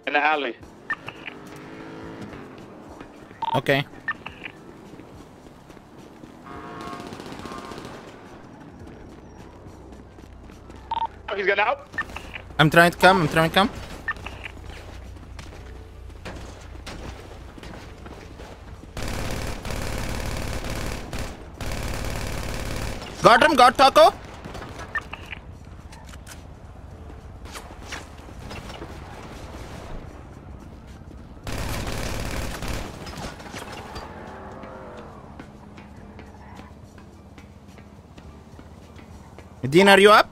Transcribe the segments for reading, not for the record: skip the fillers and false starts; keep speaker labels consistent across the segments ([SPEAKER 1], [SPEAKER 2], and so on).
[SPEAKER 1] In the alley.
[SPEAKER 2] Okay.
[SPEAKER 1] Oh, he's getting out.
[SPEAKER 2] I'm trying to come. I'm trying to come. Got him. Got Taco. Dean, are you up?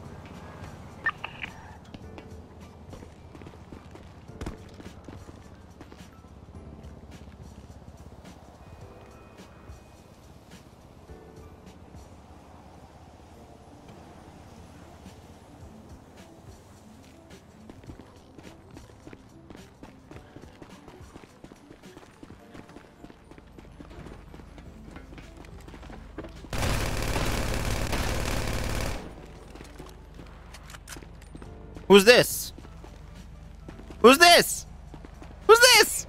[SPEAKER 2] Who's this? Who's this? Who's this?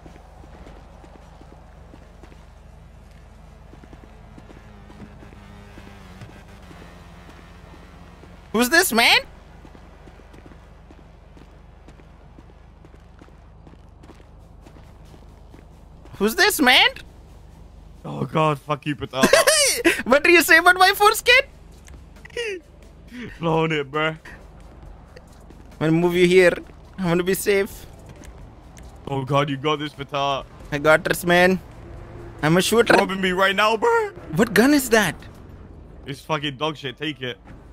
[SPEAKER 2] Who's this, man? Who's this, man?
[SPEAKER 3] Oh god, fuck you, Patel.
[SPEAKER 2] What do you say about my foreskin?
[SPEAKER 3] Blowing it, bruh.
[SPEAKER 2] I'm gonna move you here. I'm gonna be safe.
[SPEAKER 3] Oh god, you got this, Patel.
[SPEAKER 2] I got this, man. I'm a shooter.
[SPEAKER 3] Robbing me right now, bruh.
[SPEAKER 2] What gun is that?
[SPEAKER 3] It's fucking dog shit, take it.